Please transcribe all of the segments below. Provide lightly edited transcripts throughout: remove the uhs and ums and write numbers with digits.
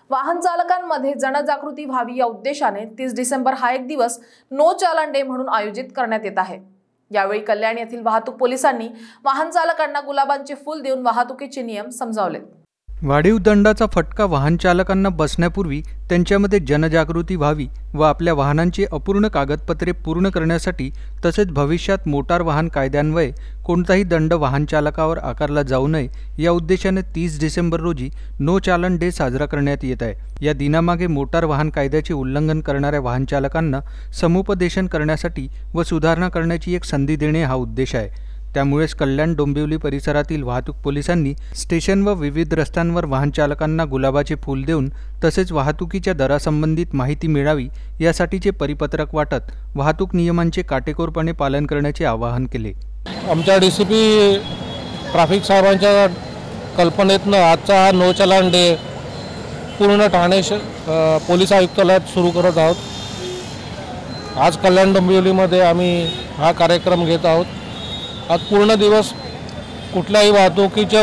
वाहन चालकांमध्ये जनजागृती व्हावी या उद्देशाने 30 डिसेंबर हा एक दिवस नो चालान डे म्हणून आयोजित करण्यात येत आहे। यावेळी कल्याण येथील वाहतूक पोलिसांनी वाहन चालकांना गुलाबांचे फूल देऊन वाहतुकीचे नियम समजावले। वाढीव दंडाचा फटका वाहन चालकांना बसण्यापूर्वी त्यांच्यामध्ये जनजागृती व्हावी व आपल्या वाहनांची अपूर्ण कागदपत्रे पूर्ण करण्यासाठी तसेच भविष्यात मोटार वाहन कायद्यान्वये कोणताही दंड वाहन चालकावर आकारला जाऊ नये या उद्देशाने 30 डिसेंबर रोजी नो चालान डे साजरा करण्यात येत आहे। या दिनामागे मोटार वाहन कायद्याचे उल्लंघन करणाऱ्या वाहन चालकांना समुपदेशन करण्यासाठी व सुधारणा करण्याची एक संधी देणे हा उद्देश आहे। त्यामुळेच कल्याण डोंबिवली परिसरातील वाहतूक पोलिसांनी स्टेशन व विविध रस्त्यांवर वाहन चालकांना गुलाबाचे फूल देऊन तसेच वाहतुकीच्या दरासंबंधित माहिती मिळावी यासाठीचे परिपत्रक वाटत वाहतूक नियमांचे काटेकोरपणे पालन करण्याचे आवाहन केले। आमच्या डीसीपी ट्रॅफिक साहेबांच्या कल्पनेतनं आजचा हा नो चालान डे पूर्ण ठाणे पोलीस आयुक्तालयात सुरू करत आहोत। आज कल्याण डोंबिवलीमध्ये आम्ही हा कार्यक्रम घेत आहोत। आज पूर्ण दिवस कुठल्याही वाहतुकीच्या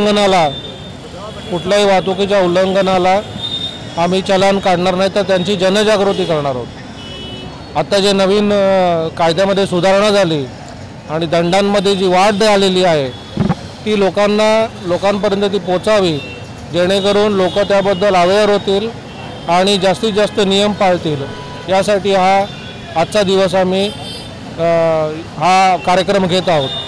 उल्लंघनाला आम्ही चालान काढणार नाही, तर त्यांची जनजागृती करणार आहोत। आता जे नवीन कायद्यामध्ये सुधारणा झाली आणि दंडांमध्ये जी वाढ आलेली आहे ती लोकांपर्यंत ती पोचावी, जेणेकरून लोक त्याबद्दल अवेअर होतील आणि जास्तीत जास्त नियम पाळतील। यासाठी आजचा दिवस आम्ही हा कार्यक्रम घेत आहोत।